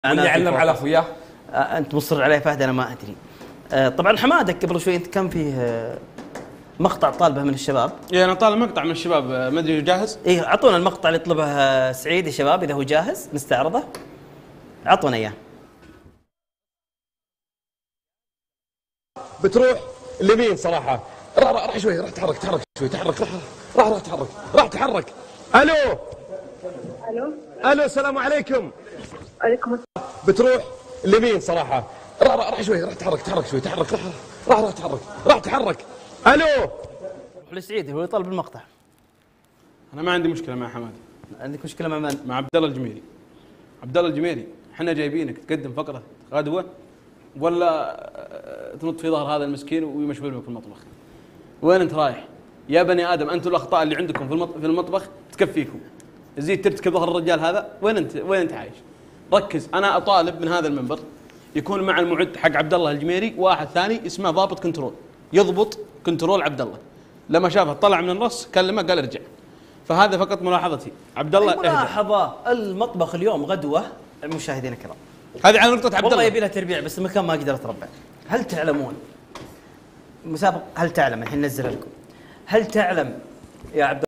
واللي علم على اخوياه. انت مصر عليه فهد، انا ما ادري. طبعا حمادك قبل شوي انت كان فيه مقطع طالبه من الشباب. اي انا طالب مقطع من الشباب، ما ادري جاهز. اي اعطونا المقطع اللي يطلبه سعيد يا شباب، اذا هو جاهز نستعرضه. اعطونا اياه. بتروح اليمين صراحه، راح شوي، راح تحرك شوي، تحرك، راح تحرك، راح تحرك. الو الو السلام عليكم. عليكم السلام. بتروح اليمين صراحه، راح شوي، راح تحرك شوي، تحرك، راح تحرك. الو روح لسعيد هو يطلب المقطع. انا ما عندي مشكله مع حمادي. عندك مشكله مع من؟ مع عبد الله الجميري. عبد الله الجميري احنا جايبينك تقدم فقره غدوه ولا تنط في ظهر هذا المسكين ويمشي بك في المطبخ؟ وين انت رايح يا بني ادم؟ انتم الاخطاء اللي عندكم في المطبخ تكفيكم، تزيد ترتكب ظهر الرجال هذا. وين انت عايش؟ ركز. انا اطالب من هذا المنبر يكون مع المعد حق عبد الله الجميري واحد ثاني اسمه ضابط كنترول، يضبط كنترول عبد الله. لما شافه طلع من النص كلمه قال ارجع. فهذا فقط ملاحظتي. عبد الله ملاحظه، المطبخ اليوم غدوه المشاهدين الكرام. هذه على نقطه عبد الله. والله يبي لها تربيع بس المكان ما اقدر اتربع. هل تعلمون مسابقه؟ هل تعلم الحين نزل لكم؟ هل تعلم يا عبد